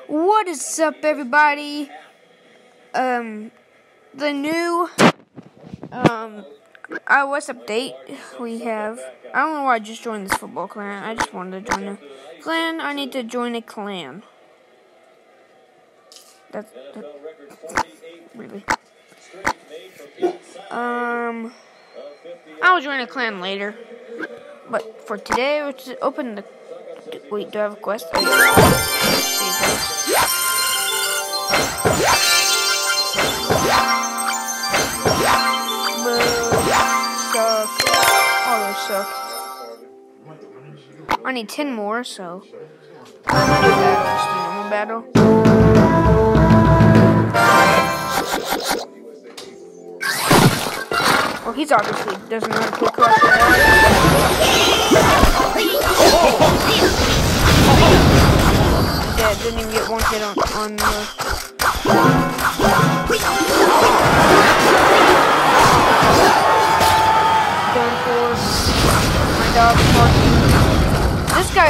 What is up, everybody? The new iOS update we have. I don't know why I just joined this football clan. I just wanted to join a clan. I need to join a clan. That's really. I'll join a clan later. But for today, let's open the. Wait, do I have a quest? Oh, suck. I need 10 more, so I'm gonna do that. Just a normal battle. Well, he's obviously doesn't know how to play Clash Royale. Yeah, didn't even get one hit on the. Done for. My dog barking. This guy.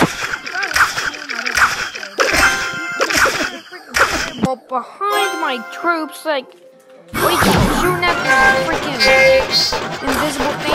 Well, behind my troops, like, what are you shooting at the freaking invisible thing?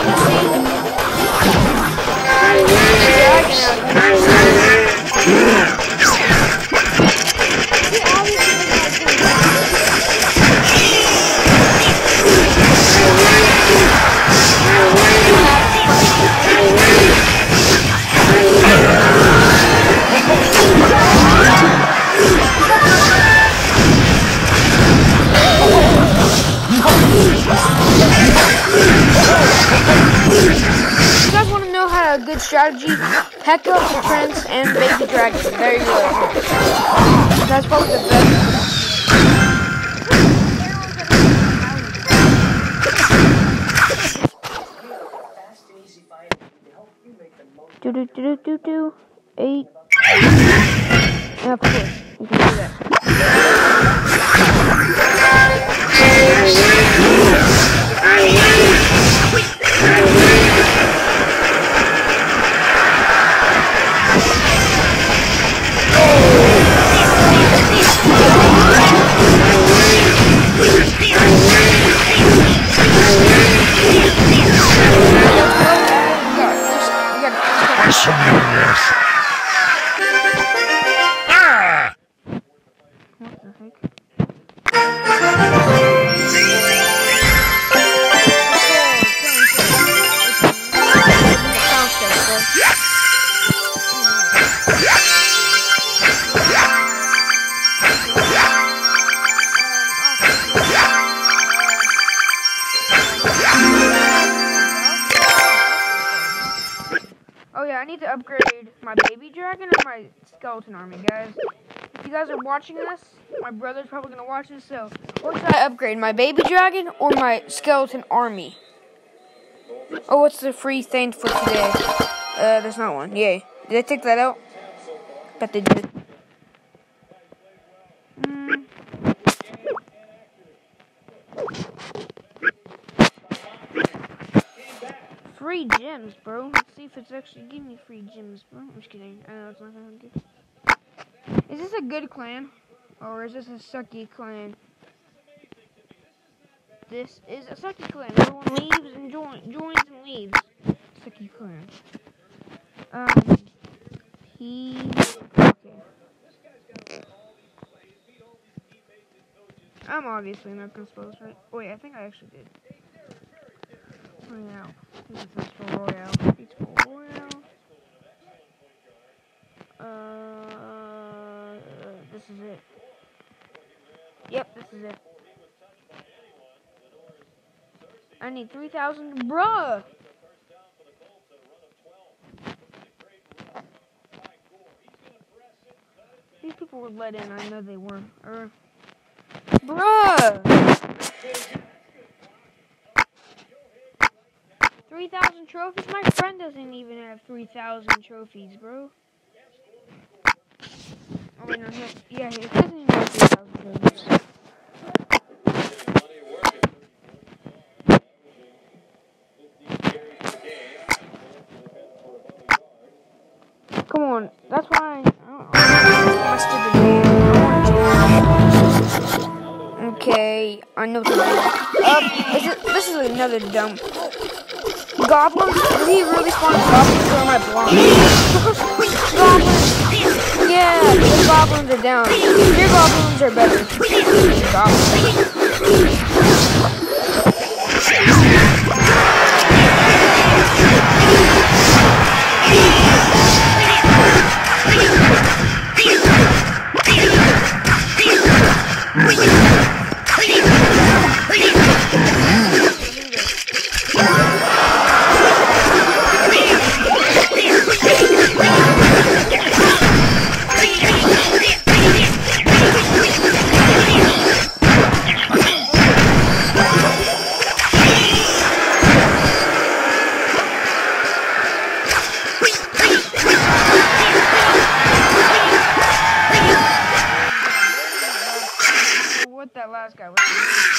Good strategy, Pekka, Prince, and Baby Dragon. There you go. That's probably the best. Do. 8. And of course, you can do that. Oh yeah, I need to upgrade my baby dragon or my skeleton army, guys. If you guys are watching this, my brother's probably going to watch this, so what should I upgrade, my baby dragon or my skeleton army? Oh, what's the free thing for today? There's not one. Yay. Did I take that out? Bet they did. Free gems, bro. Let's see if it's actually giving me free gems, bro. I'm just kidding. I know it's not gonna give. Is this a good clan? Or is this a sucky clan? This is a sucky clan. Everyone leaves and joins and leaves. Sucky clan. Okay. I'm obviously not gonna spell this right. Wait, I think I actually did. Royale. This is for Royale. It's for Royale. This is it. Yep, this is it. I need 3,000. Bruh! These people were let in. I know they were. Bruh! 3,000 trophies? My friend doesn't even have 3,000 trophies, bro. Oh, wait, no, he doesn't even have 3,000 trophies. Come on, that's why I don't know. My stupid game. Wait, I know something. This is another dumb. Goblins? Did he really spawn goblins or am I blind? Goblins! Yeah, the goblins are down. Your goblins are better than goblins. What that last guy was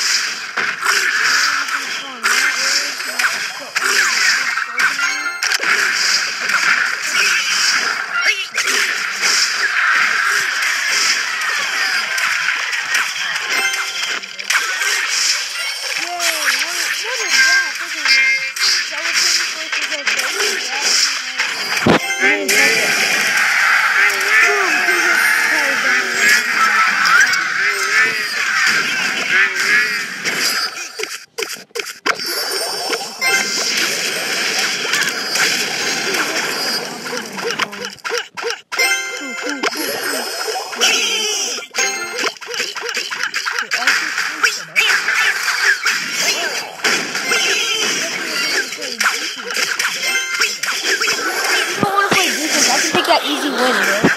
that easy win, bro.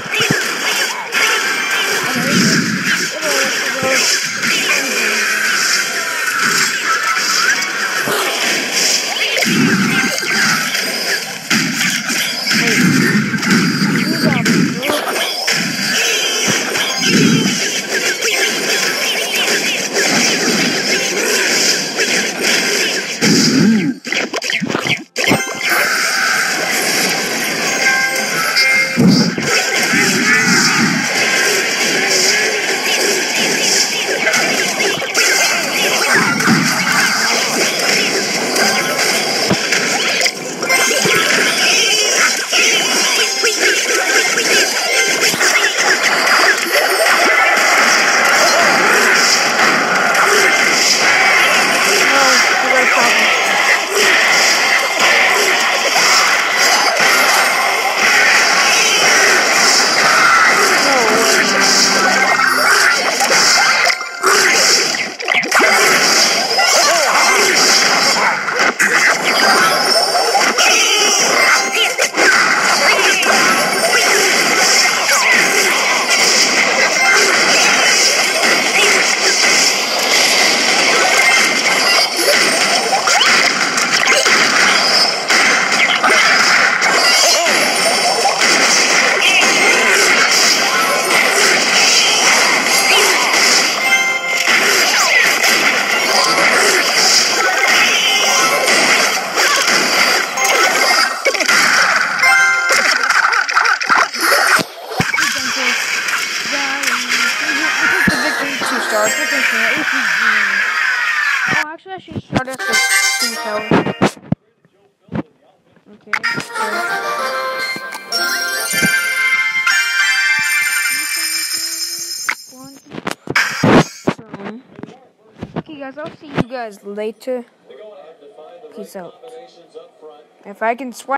Oh, actually, I should start us with 2 towers. Okay. Okay, guys, I'll see you guys later. Peace out. If I can swipe.